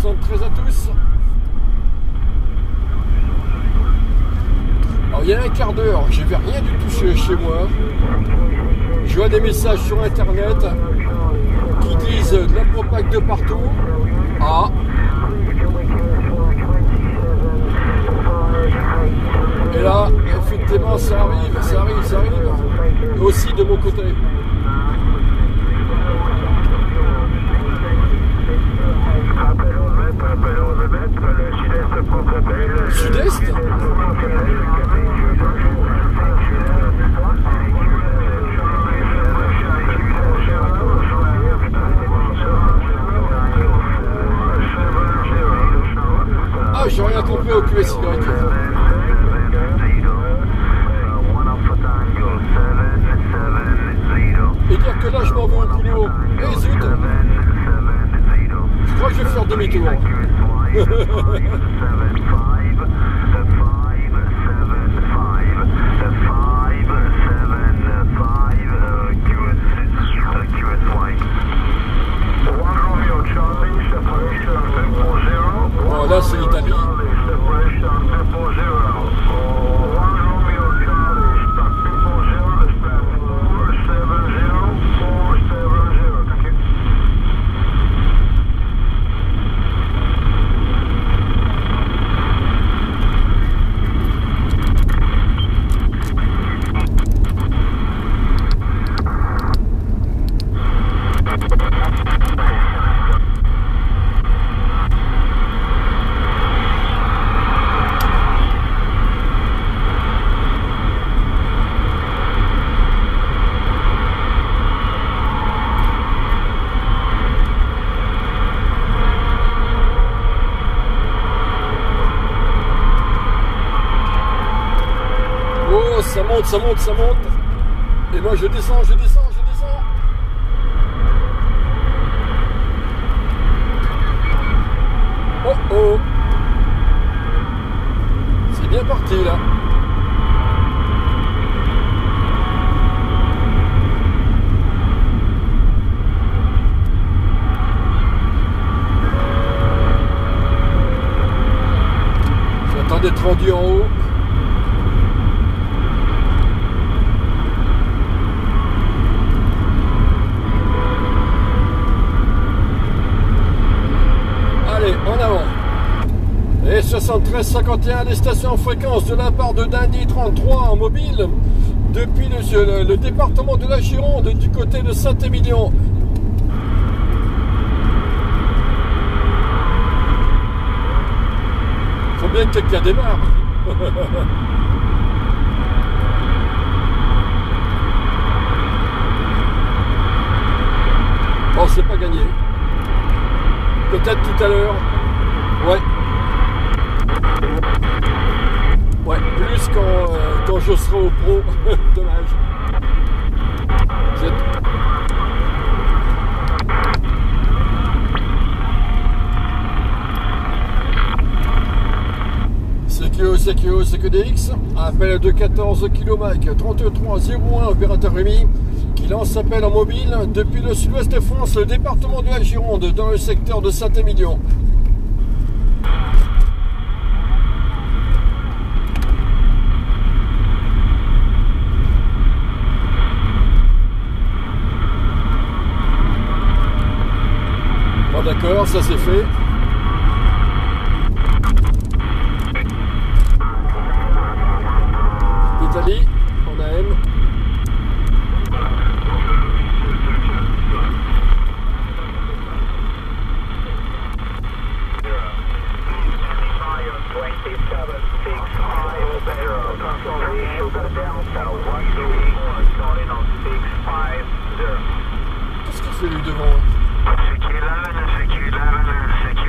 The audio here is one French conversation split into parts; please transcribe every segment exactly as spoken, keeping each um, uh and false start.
soixante-treize à tous. Alors il y a un quart d'heure, je n'avais rien du tout chez, chez moi. Je vois des messages sur internet qui disent de la propagande de partout. Ah. Et là, effectivement, ça arrive, ça arrive, ça arrive. Et aussi de mon côté. Sud-Est ? Ah, j'ai rien compris au Q S Y. Et dire que là, je m'en vais au boulot. Eh zut! Je crois que je vais faire demi-tour. Bon, là, c'est l'Italie. Ça monte, ça monte, ça monte. Et moi je descends, je descends, je descends. Oh oh. C'est bien parti là. J'attends d'être rendu en haut. En avant. Et soixante-treize cinquante et un, les stations en fréquence de la part de Dindy trente-trois en mobile depuis le, le, le département de la Gironde du côté de Saint-Émilion. Faut bien que quelqu'un démarre. Bon, c'est pas gagné. Peut-être tout à l'heure. Ouais. Ouais, plus quand, euh, quand je serai au pro. Dommage. C Q O, C Q O, C Q D X. Appel de quatorze kilomètres trente-trois zéro un, opérateur Rémi, qui lance appel en mobile depuis le sud-ouest de France, le département de la Gironde, dans le secteur de Saint-Émilion. Bon d'accord, ça c'est fait. Italie, on a M. Qu'est-ce qu'il fait lui devant?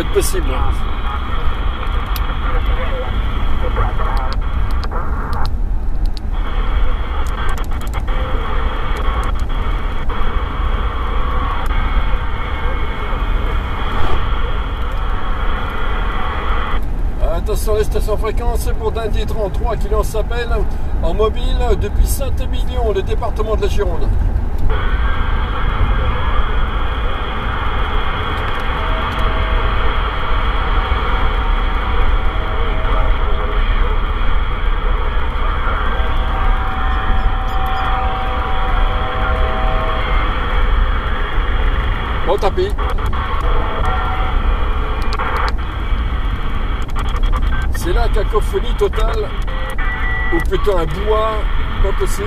être possible. Attention, les stations fréquences, c'est pour Dundee trente-trois qui l'on s'appelle en mobile depuis Saint-Émilion, le département de la Gironde. Bon tapis. C'est la cacophonie totale, ou plutôt un bois pas possible.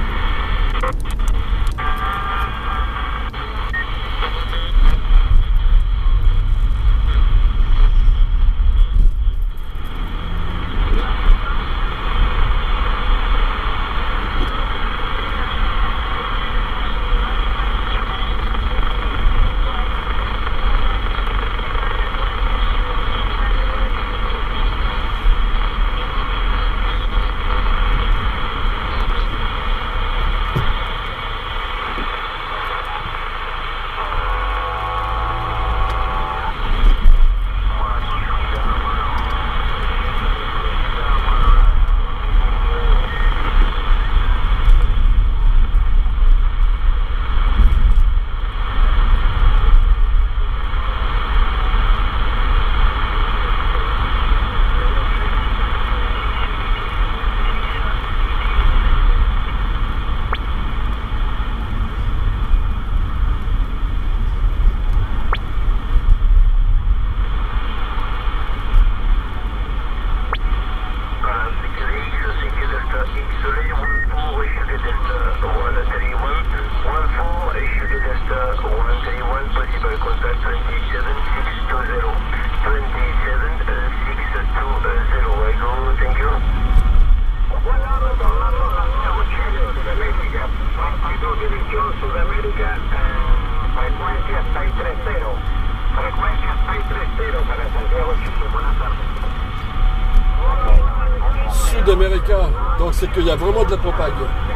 Sud-América, donc c'est qu'il y a vraiment de la propague.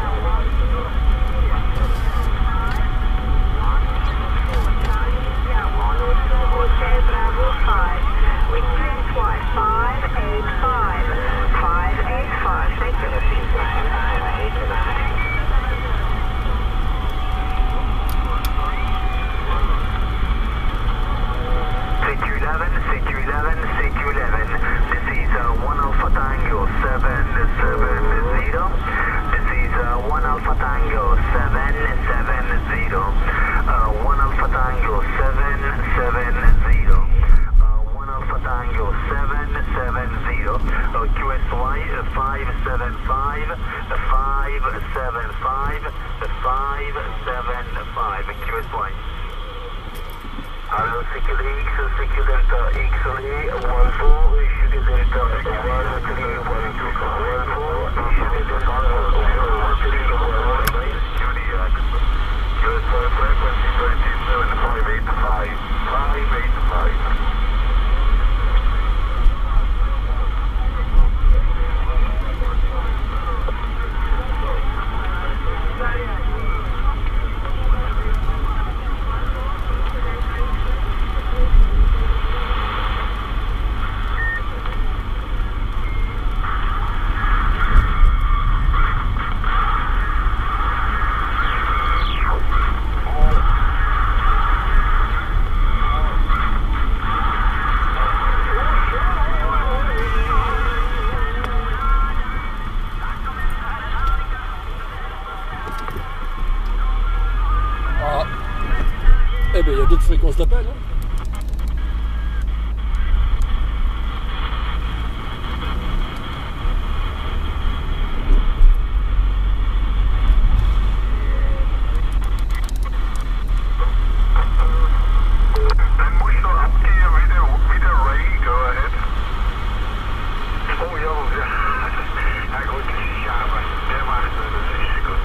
Eh bien, il y a d'autres fréquences d'appel. Hein.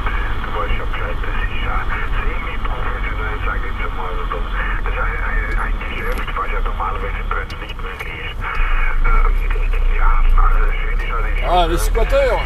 I les squatteurs.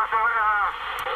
ça va,